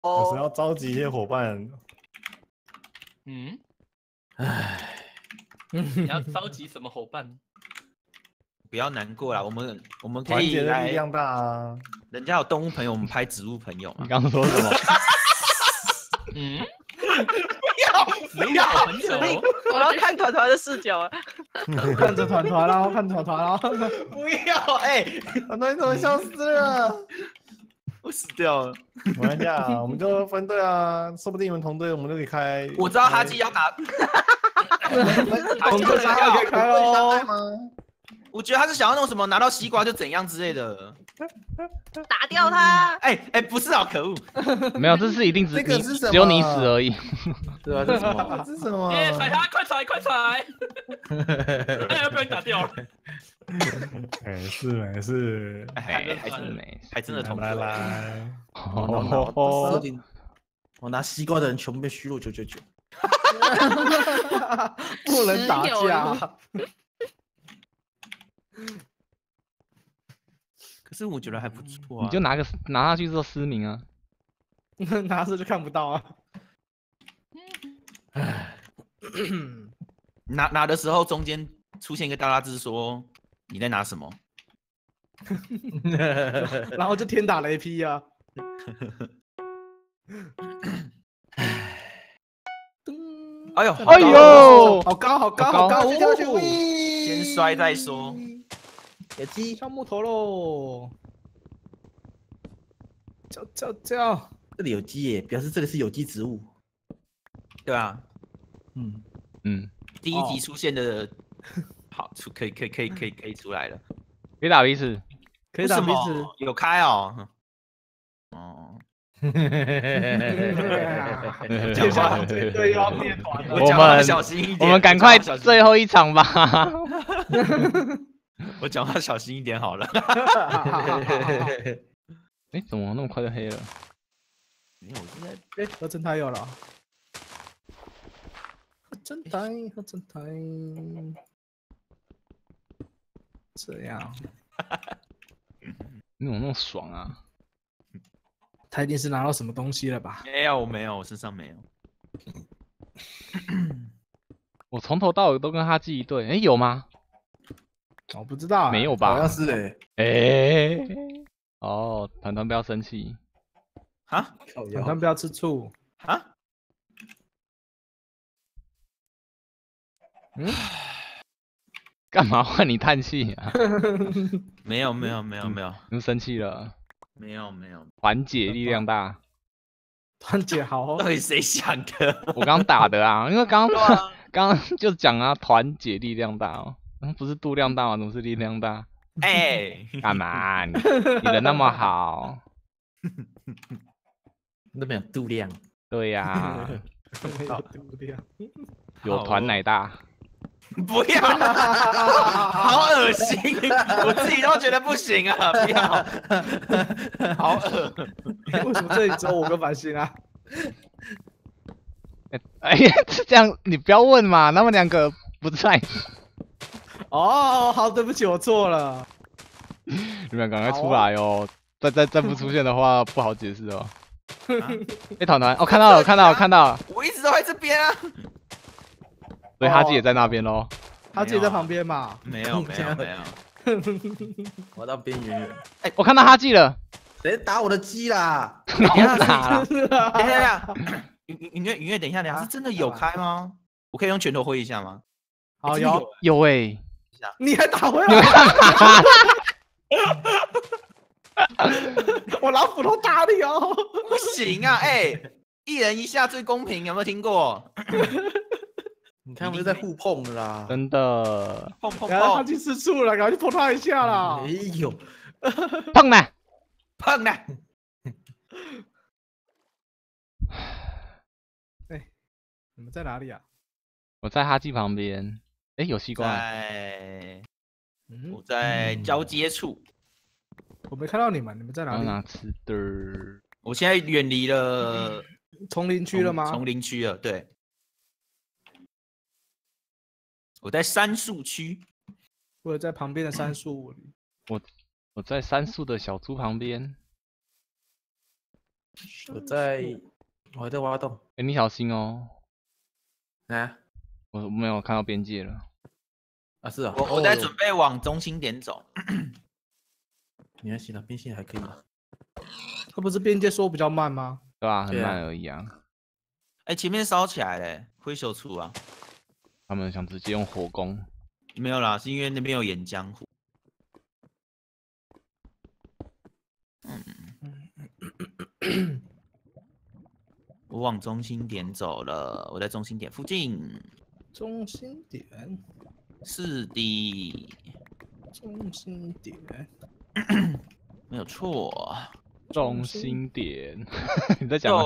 有时要召集一些伙伴。 嗯， 唉， 你要召集什么伙伴？ 不要难过啦，我们可团结的以来力量大啊！ 人家有动物朋友，我们拍植物朋友嘛你。刚刚说什么？ 嗯， 不要很久。 我要看团团的视角啊！ 看着团团啦，看团团啦。 不要，哎， 团团怎么消失了？ 我死掉了。 没关系啊，我们就分队啊，说不定你们同队，我们就可以开。 我知道哈基要打， 同队伤害可以开哦。 我觉得他是想要弄什么拿到西瓜就怎样之类的。 打掉他！ 哎，不是啊，可恶！ 没有，这是一定这个是什么只有你死而已。 对啊，这是什么？ 这是什么？ 哎，踩他，快踩，快踩！哎，被人打掉了。 没事没事， 还真的同来队。 来， 哦， 我拿西瓜的人全部被虚弱999，不能打架。 可是我觉得还不错啊。 你就拿下去之后失明啊。 拿着就看不到啊。 拿的时候中间出现一个大大字说你在拿什么？ 然后就天打雷劈啊！ 哎呦， 哎呦， 好高，好高， 好高好高！ 先摔再说。 野鸡上木头喽！叫！这里有鸡耶，表示这里是有机植物。 对啊， 嗯， 第一集出现的，好可以出来了。 可以打彼此。 可以打彼此。 有开哦。哦。 接下来这队要灭团了。 我讲话小心一点。 我们赶快最后一场吧。 我讲话小心一点好了。 哎，怎么那么快就黑了？ 没有，我现在合成台有了。合成台，这样。 你怎么那么爽啊？ 他一定是拿到什么东西了吧？ 没有，我身上没有。 我从头到尾都跟哈基一队，哎，有吗？ 我不知道， 没有吧？ 好像是哦，团团不要生气啊！ 团团不要吃醋啊！ 干嘛换你叹气啊？ 没有， 你们生气了？ 没有。 团结力量大， 团结好。 到底谁想的？ 我刚打的啊，因为刚就讲啊，团结力量大哦，不是度量大吗？怎么是力量大？ 哎， 干嘛？你人那么好， 那没有度量。 对呀， 度量， 有团奶大。 不要，好恶心，我自己都觉得不行啊！不要，好恶。 为什么这里只有我跟繁星啊？ 哎呀，这样你不要问嘛，他们两个不在。 哦，好，对不起，我错了。 你们赶快出来哦！再不出现的话，不好解释哦。哎，团团，哦，看到了。 我一直都在这边啊。 所以哈基也在那边喽。 他自己在旁边嘛？ 没有。 我到边缘了。 哎，我看到哈基了。 谁打我的鸡啦？ 你要打了？ 等一下，云月，等一下，是真的有开吗？我可以用拳头挥一下吗？ 好， 有哎。 你还打回来？我拿斧头打你哦！ 不行啊，哎，一人一下最公平，有没有听过？ 你看，不是在互碰的啦， 真的。 碰， 他去吃醋了，赶快去碰他一下啦！ 没有， 碰呢？ 哎，你们在哪里啊？ 我在哈基旁边。哎，有西瓜。 我在交接处。 我没看到你们在哪里？ 拿吃的。 我现在远离了丛林区了吗？ 丛林区了，对。我在杉树区。 我在旁边的杉树里。 我在杉树的小猪旁边。 我还在挖洞。 哎，你小心哦。 啊我没有看到边界了。 啊是啊， 我在准备往中心点走。 没关系啦，边线还可以啦。 他不是边界说比较慢吗？ 对吧？很对啊慢而已啊。 哎，前面烧起来嘞，灰熊出啊。 他们想直接用火攻。 没有啦，是因为那边有岩浆湖。我往中心点走了，我在中心点附近。 中心点， 是的， 中心点， 没有错。 中心点，你在讲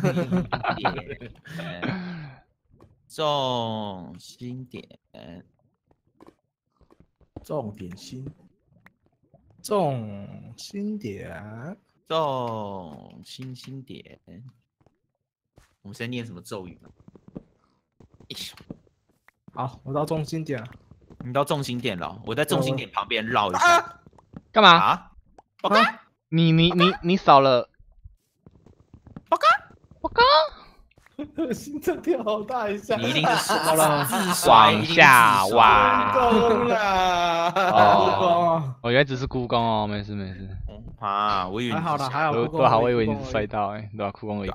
重心点， 重点心， 中心点， 重心点。我们现在念什么咒语呢？ 好，我到中心点了。 你到重心点了，我在重心点旁边绕一下。 干嘛？ 啊？报告！ 你少了。 报告！ 心脏跳好大一下。 你一定是自摔， 往下挖。 功啦！ 哦，我原来只是故宫哦，没事没事。 啊，我以为还好啦，还好。 多好，我以为你是摔到哎，对吧？故宫而已。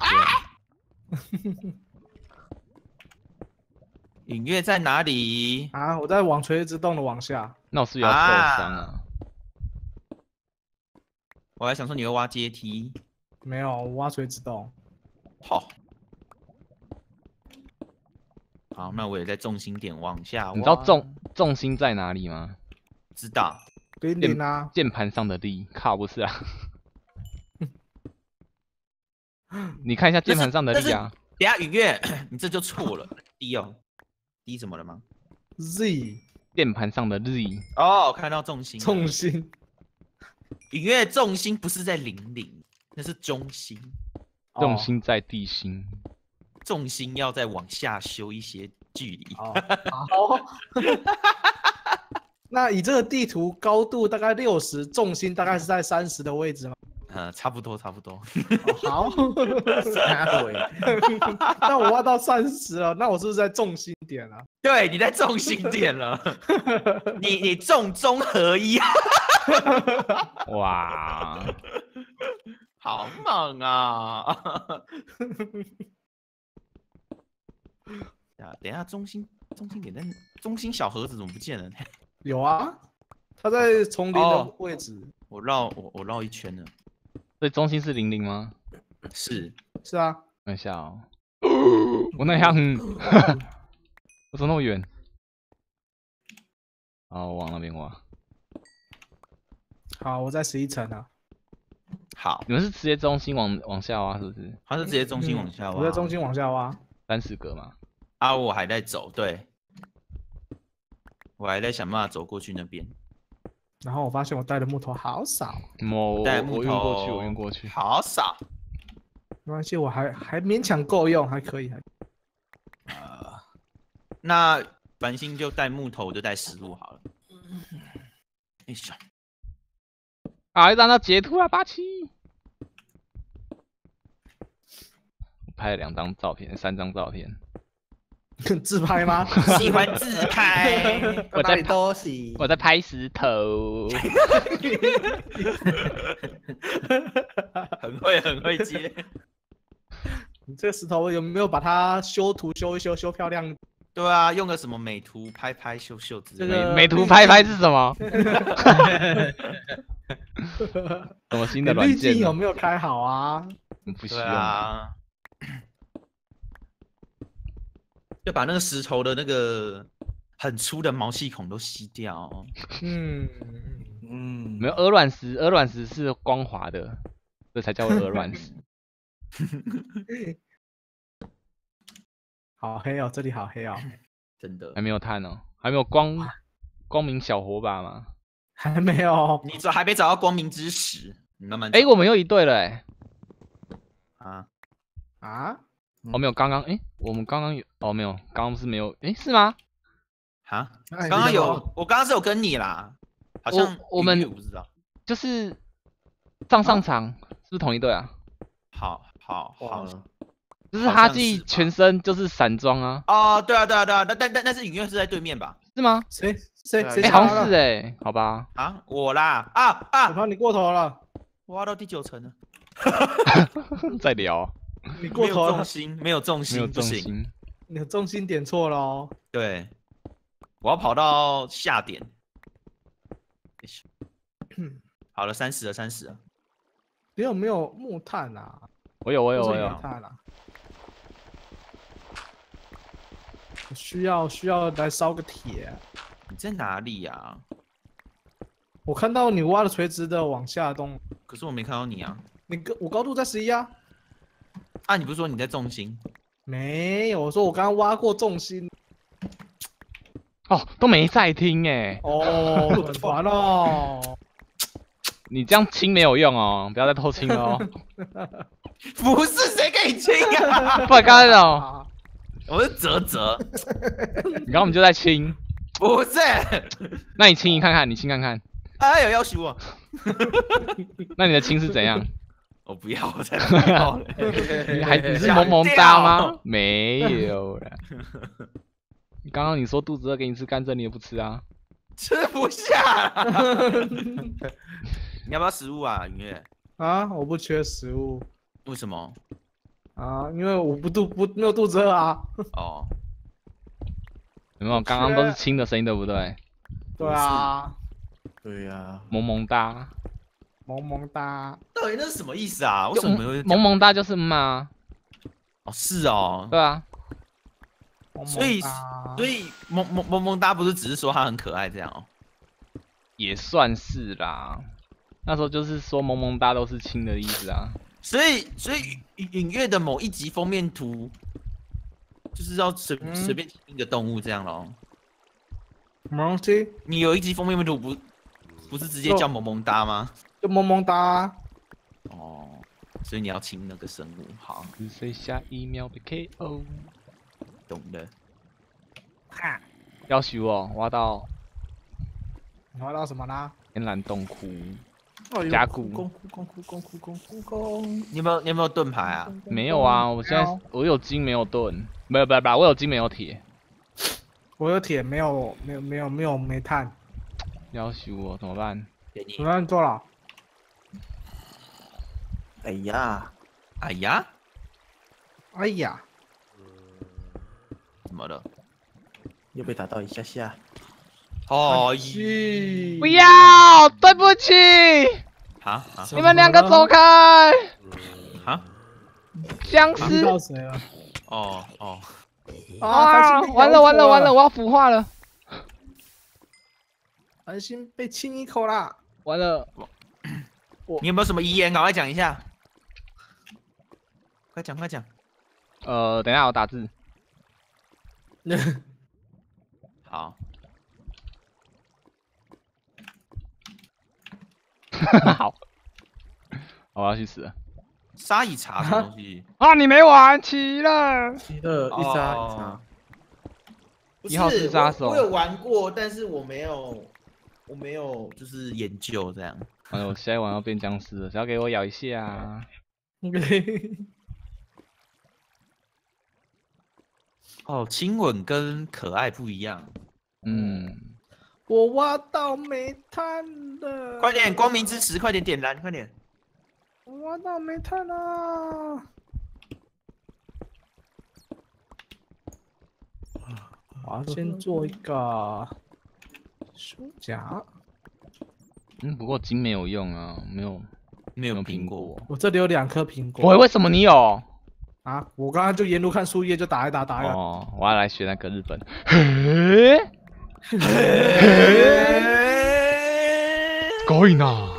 隐月在哪里？ 啊，我在往垂直洞的往下。 那我是不是要受伤啊？ 我还想说你会挖阶梯。 没有，我挖垂直洞。 好。好，那我也在重心点往下挖。 你知道重心在哪里吗？ 知道。 冰凌啊。 键盘上的力，靠，不是啊。你看一下键盘上的力啊。 等下，允月，你这就错了。D 哦 ，D 怎么了吗 ？Z。 键盘上的 Z。 哦，看到重心。 重心。 允月重心不是在00，那是中心。 重心在地心。 重心要再往下修一些距离。 好。那以这个地图高度大概60，重心大概是在30的位置吗？ 差不多。 好。那我挖到30了，那我是不是在重心点了？ 对，你在重心点了。你重中合一。 哇， 好猛啊！等一下，中心点在中心小盒子怎么不见了？ 有啊，它在丛林的位置。 我绕一圈了。 所以中心是00吗？ 是啊。 等一下哦，我那样，我走那么远。好，我往那边挖。 好，我在11层啊。 好， 你们是直接中心往下挖，是不是？ 他是直接中心往下挖。 我在中心往下挖。 30格嘛。 啊，我还在走，对，我还在想办法走过去那边。 然后我发现我带的木头好少。 我运过去， 好少。 没关系，我还勉强够用，还可以。 那繁星就带木头，我就带石路好了。哎呀， 啊，让他截图啊，87。我拍了2张照片，3张照片。 自拍吗？ 喜欢自拍。 我在拍石头。 很会接。 你这个石头有没有把它修图修一修，修漂亮？ 对啊，用个什么美图拍秀之类的。美图拍是什么？什么新的软件？ 滤镜有没有开好啊？ 不需要啊。就把那个石头的那个很粗的毛细孔都吸掉。 没有鹅卵石是光滑的，这才叫鹅卵石。 好黑哦，这里好黑哦， 真的。 还没有炭哦，还没有光明小火把吗？ 还没有。 你还没找到光明之石，你慢慢。 我们又一队了哎。哦，没有，刚刚我们刚刚有哦，没有，刚刚是没有，是吗？ 啊，刚刚有，我刚刚是有跟你啦，好像我们不知道， 就是上场是不是同一队啊？ 好， 就是哈记全身就是散装啊。 哦，对啊，但是影院是在对面吧？ 是吗？ 谁哎，好像是哎，好吧。 啊，我啦， 我怕你过头了， 挖到第9层了。 再聊。 你过头了， 没有重心，不行。 你的重心点错了哦。 对，我要跑到下点。好了，30了。 你有没有木炭啊？ 我有。 木炭啊。我需要来烧个铁。 你在哪里呀？ 我看到你挖的垂直的往下动， 可是我没看到你啊。 我高度在11啊。 啊，你不是说你在重心？ 没有，我说我刚刚挖过重心。 哦，都没在听哎。 哦，很烦哦。 你这样清没有用哦，不要再偷清了哦。 不是谁给你清啊？ 不然刚才哦， 我是泽。 你刚刚我们就在清。 不是。 那你清看看，你清看看。 哎，有要求我。 那你的清是怎样？ 我不要，我才不要嘞。 你是萌萌哒吗？没有啦。刚刚你说肚子饿，给你吃甘蔗，你也不吃啊？ 吃不下。你要不要食物啊，云月？ 啊，我不缺食物。 为什么？ 啊，因为我没有肚子饿啊。 哦。 有没有？刚刚都是轻的声音，对不对？ 对啊。 对呀。 萌萌哒。 萌萌哒。 到底那是什么意思啊？为什么会萌萌哒就是嘛？ 哦，是哦。 对啊。 所以萌萌哒不是只是说他很可爱这样哦？ 也算是啦。那时候就是说萌萌哒都是亲的意思啊。所以影月的某一集封面图就是要随便听一个动物这样咯。 什么东西？ 你有一集封面图不是直接叫萌萌哒吗？ 就萌萌哒啊。 哦，所以你要亲那个生物，好。 只剩下1秒被 KO。 懂了。 哈。 要求哦，挖到什么啦？ 天然洞窟。 加固。 你有没有盾牌啊？ 没有啊，我现在我有金没有盾，不，我有金没有铁。 我有铁，没有煤炭。 要求我怎么办？ 怎么办？做了。 哎呀， 怎么了？ 又被打到一下。 哦， 不要，对不起。 啊！ 你们2个走开。 啊！ 僵尸。 到谁了？ 哦。 啊！完了，我要腐化了。 安心被亲一口啦！ 完了。 你有没有什么遗言？赶快讲一下。快讲。 等一下我打字。 好。 好，我要去死了。 沙乙茶什么东西？ 啊，你没玩齐了。 齐了，一杀。 1号是杀手。 我有玩过，但是我没有就是研究这样。 完了，我下一晚要变僵尸了，只要给我咬一下。 哦，亲吻跟可爱不一样。 我挖到煤炭了！ 快点，光明之匙，快点点燃，快点！ 我挖到煤炭了！我要先做一个书夹。 不过金没有用啊，没有苹果。 我这里有2颗苹果。 喂，为什么你有？ 啊！我刚刚就沿路看树叶，就打一打。 哦，我要来学那个日本。すごいな。